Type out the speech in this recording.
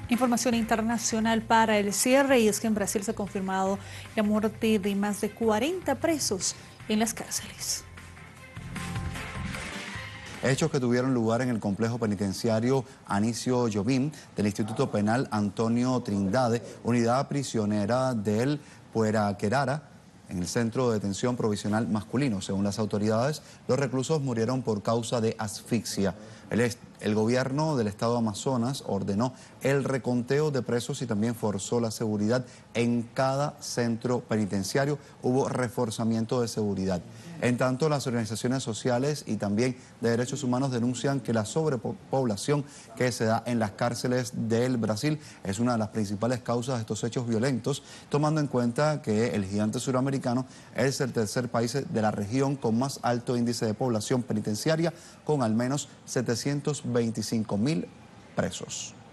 Información internacional para el cierre, y es que en Brasil se ha confirmado la muerte de más de 40 presos en las cárceles. Hechos que tuvieron lugar en el complejo penitenciario Anísio Jobim del Instituto Penal Antonio Trindade, unidad prisionera del Pueraquerara, en el centro de detención provisional masculino. Según las autoridades, los reclusos murieron por causa de asfixia. El gobierno del estado de Amazonas ordenó el reconteo de presos y también forzó la seguridad en cada centro penitenciario. Hubo reforzamiento de seguridad. En tanto, las organizaciones sociales y también de derechos humanos denuncian que la sobrepoblación que se da en las cárceles del Brasil es una de las principales causas de estos hechos violentos, tomando en cuenta que el gigante suramericano es el tercer país de la región con más alto índice de población penitenciaria, con al menos 725.000 presos.